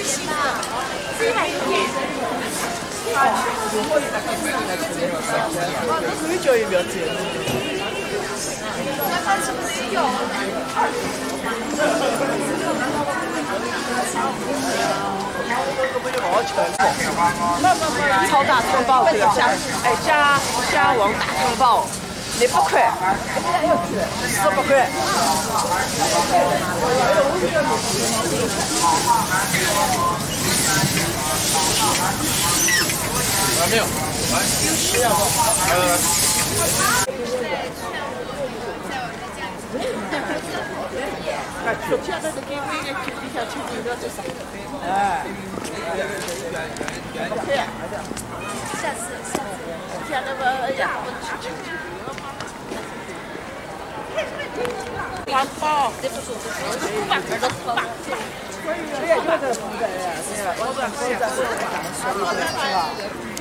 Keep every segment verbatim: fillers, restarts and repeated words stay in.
可以叫一表姐。 那看是不是有二十？超大汤包这个虾，哎虾虾王大汤包，六百块，四百块。 啊，没有，来，呃。 哎， 下次，下次，下那个哎呀，花包，这不是不是，不把这个包。 这也就是这个呀，对呀，我们可以在这里讲说一些，是吧？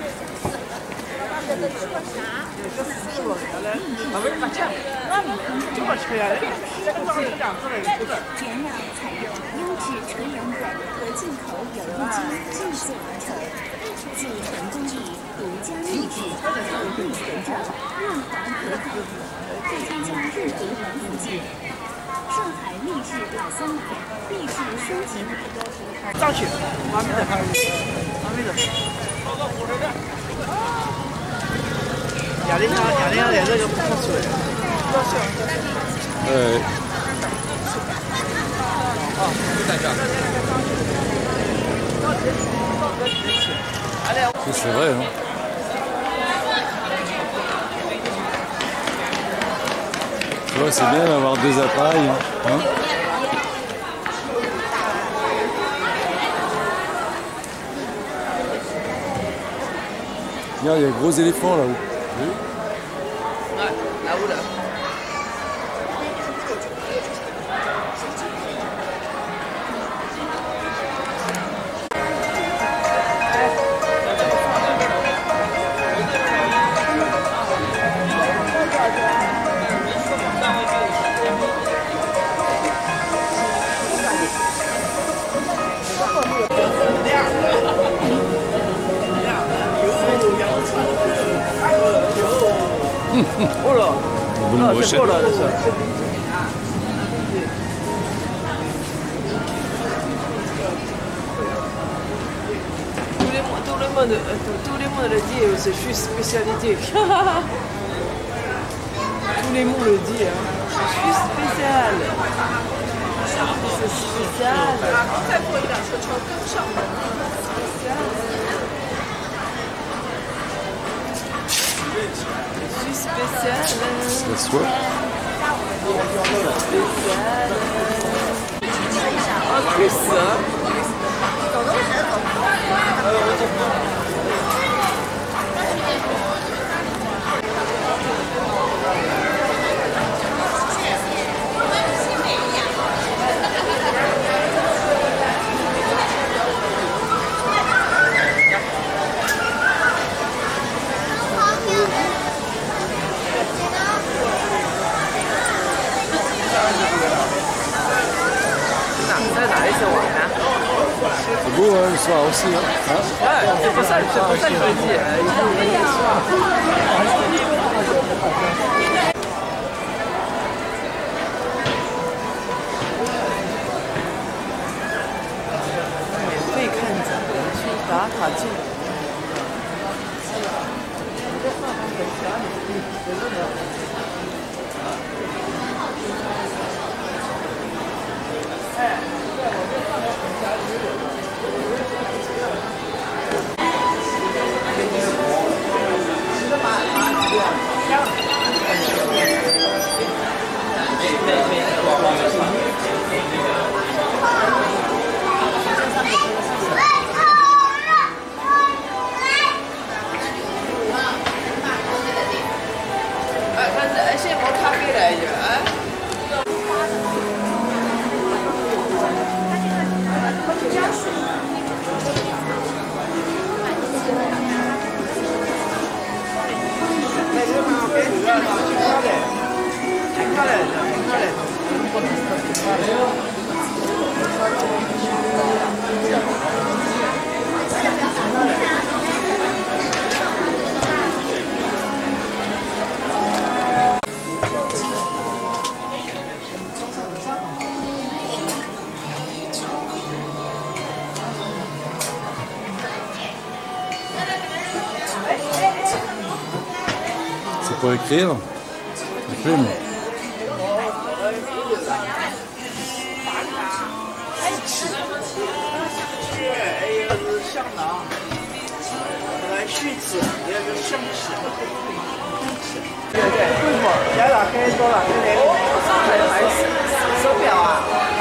就是四个人嘞，我们不吃，那这么吃呀？这个早上两次了，不是。 原料采用优质纯羊本和进口有机菌制作而成，既纯工艺、独家秘制，口味纯正，润滑可口，不添加任何防腐剂。上海秘制老酸奶、秘制双极奶。 上去，完美的，完美的。亚历山亚历山在这个不出来。 呃。 啊，就在这儿。 C'est vrai, hein. Tu vois, c'est bien d'avoir deux appareils. Hein. Regarde, il y a un gros éléphant là-haut. Oui. Ouais, là-haut là. Oh là, non, c'est beau là, ça. Tout le monde, tout le monde, tout le monde le dit, c'est juste spécialité. Tout le monde le dit, hein. C'est juste spécial. C'est spécial. Spécial. La soie. Spécial. En plus ça. C'est beau hein, le soir aussi. Hein. Hein ouais, c'est pour ça, c'est pour ça que je le dis. Euh, il faut venir le soir. Mais 可以看展，去打卡进。 C'est pour écrire. La plume. 香囊，来续子，也是香气。对对，贵妇，现在很多了，对不对？ 上海还是手表啊？ 啊，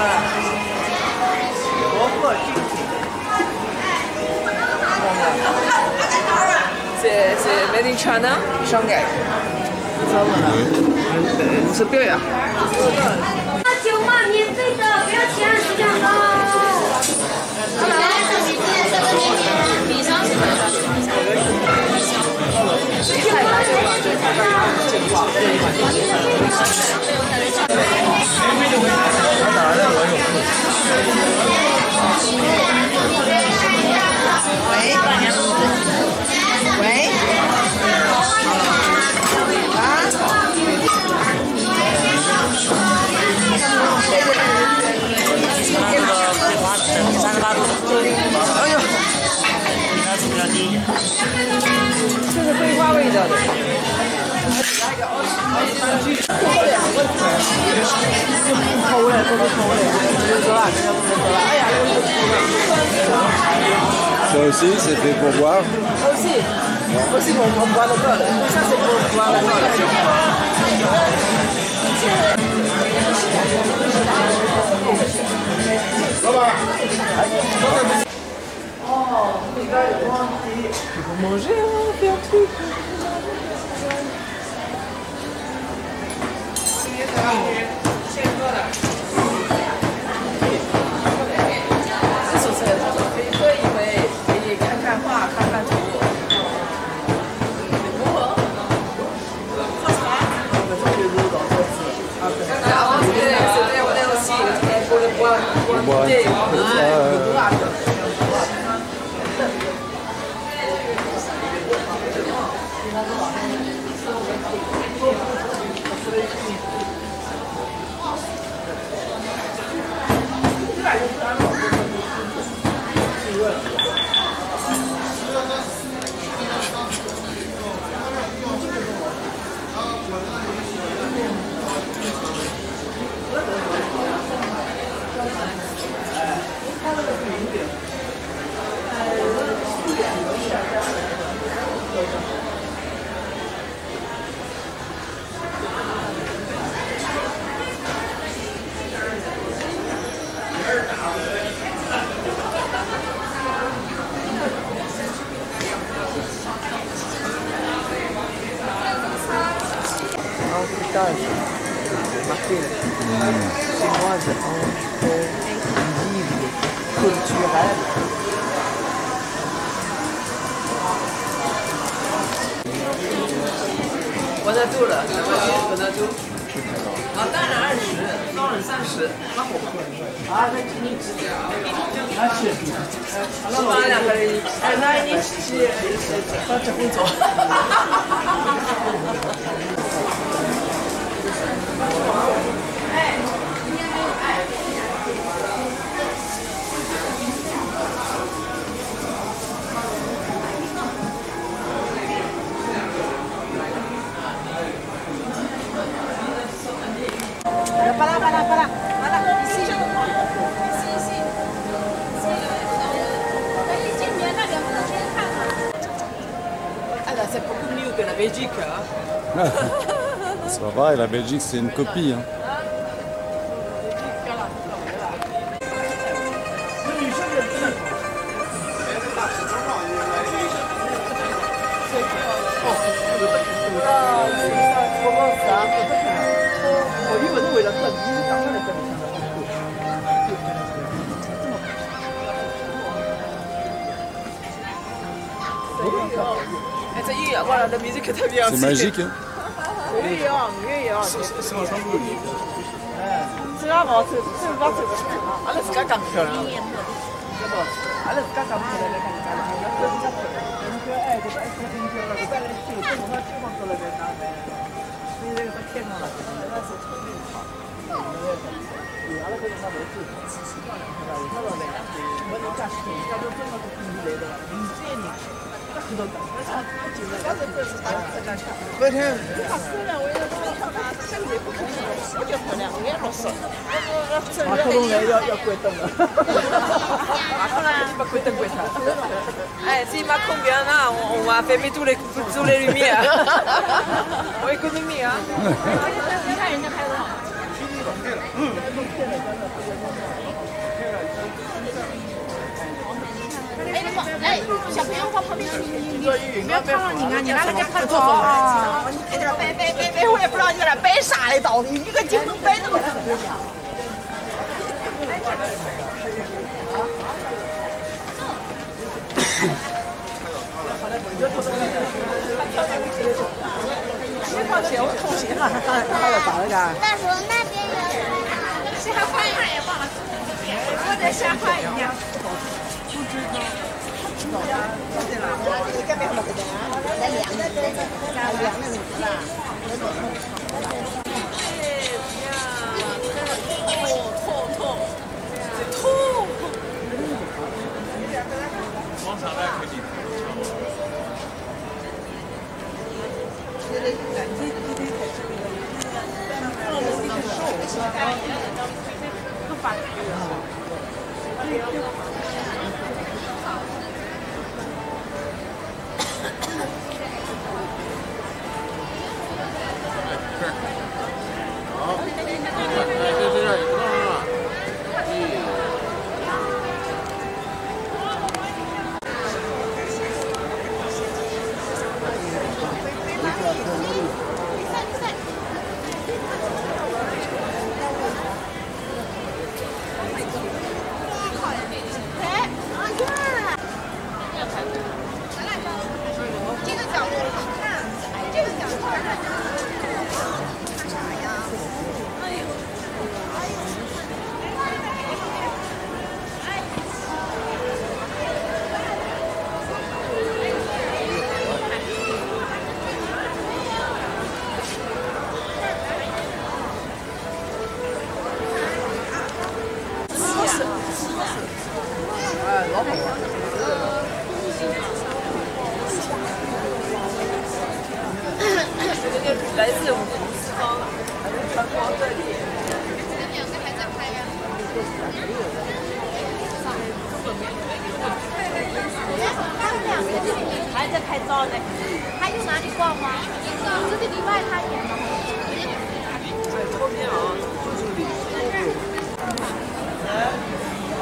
国货精品。 c'est c'est made in China， Shanghai。 知道吗？对，手表呀。 九毛免费的，不要钱，是这样的。 这是桂花味道的。 口味，这个口味，走了，人家不能走了。哎呀， Ça aussi, c'est fait pour boire. Aussi, aussi pour pour boire l'alcool. Ça c'est pour boire l'alcool. 老板，哦，你该忘记。 Manger, hein, faire truc. 现喝的。这是什么？可以喝一杯，可以看看画，看看图。喝茶。 这就是老多次。啊，对。 啊，我这个是在我那个戏，我的我我对，啊。 marqué chinoise entre livre culturel. 我那度了，两块钱，我那度。啊，当然二十，当然三十，那我不会。啊，那你几点啊？ 那是， 我们两个人一起，哎，那你一起到结婚走。 巴拉巴拉巴拉巴拉，ici ici ici。可以进门那边，我先看看。 哎，c'est beaucoup mieux que la Belgique. C'est pas vrai, la Belgique c'est une copie. Hein. Voilà, la musique est très bien. C'est magique. Hein. 越洋越洋。 是是是我上路。 哎，这个毛头，这个毛头，阿拉自家讲漂亮。阿拉自家讲漂亮，来看看，阿拉自家漂亮。人家哎，这个哎，这个漂亮，这个来修，这我们地方做了在哪边？所以这个天上了，那是特别好。有阿拉搿种嘛楼子，是吧？有啥道理？我人家修，人家都这么多工人来的，零三年。 白天。 他私人为了多漂亮，这个也不可能，我就漂亮，我也老实。 马克龙来要要关灯了。 马克龙不关灯关他。哎，si Macron vient là, on, on va fermer tous les tous les lumières. On économie hein. 你看人家拍多好。哎，那么哎，小朋友往旁边去，你你不要看了你啊，你拿那个拍照啊！你这背背背背，我也不知道你在那背啥嘞，到底一个镜头背那么长。先放钱，我充钱了，他刚才他要咋了个？ 大叔那边有瞎花样也忘了，我在瞎花一样。来自五湖四方，传光这里。这两个还在拍呀？他们两个还在拍照呢。还有哪里逛吗？这个另外他演的。在后面啊，就是里后面。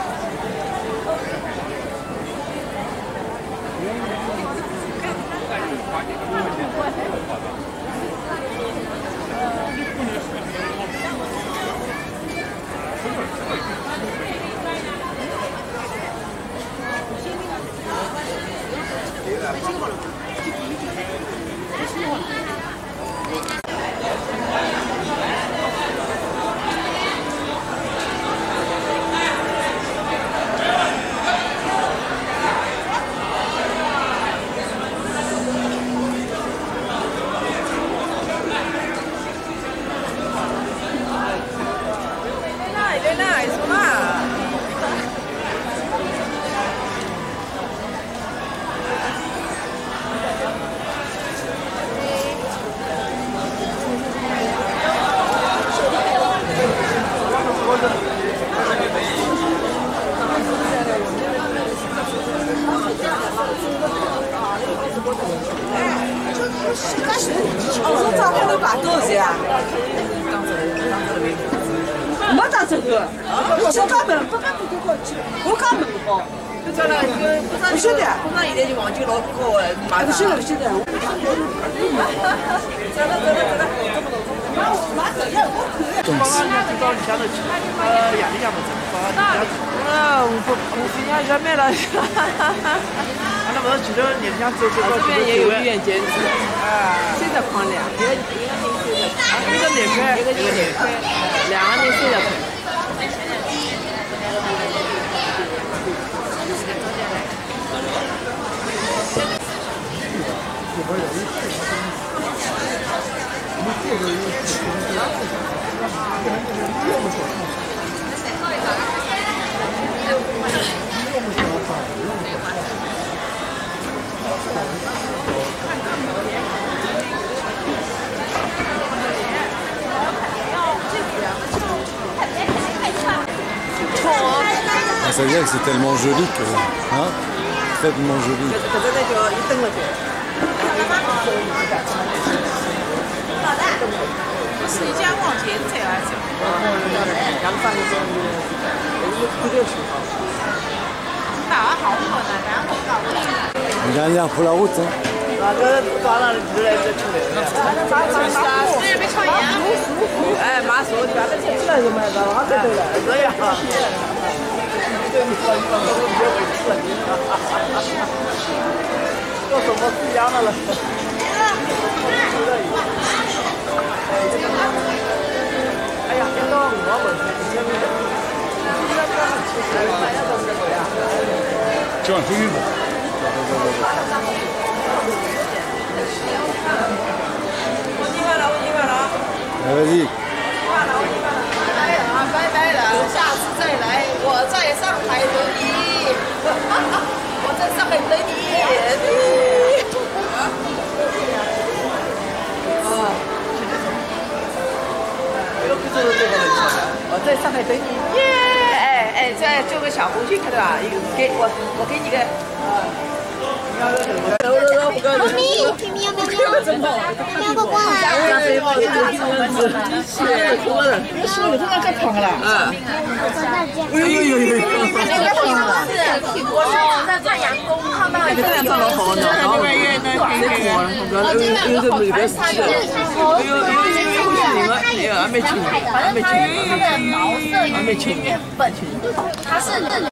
哦，这账号把多少钱啊？没当这个，我想专门不敢不给我去，我刚问过。不晓得，不晓得，工厂现在就黄金老高了，马上。不晓得，不晓得。走了走了走了，马马走要我看。 刚刚人家知道你家头去，呃，夜里也不走，刚刚人家。啊，我不，我今天热卖了。那不是去了年前走走到这边也有医院兼职，啊， 现在放两个，一个人收的， 一个两块， 一个人两块，两个人收的块。 Ça veut dire que c'est tellement joli que... Hein? Tellement joli. 是一家往前才来着。打好稳啊，然后搞定。 Dernière pour la route. Hein. 那个抓了就来这出来了。 这也没穿盐。 哎，马叔，你把这钱出来就买到了，对对了，这样。对，你说你说我别委屈了你。做什么不一样的了？哎呀，别到我们这边。 这样注意吧。 Vas-y. 哎呀，拜拜了，下次再来，我在上海等你，我在上海等你。啊，又不是这个人我在上海等你，耶！哎哎，再做个小红心，看到吧？有给我，我给你个。 猫咪，咪喵喵喵，喵过过来。 是，我这个在胖了。嗯。哎呦呦呦！ 那个是我是在太阳宫看到一个有长得好呢，然后越那个有有这么一个事情，有有有有还没去，还没去，还没去， 它是。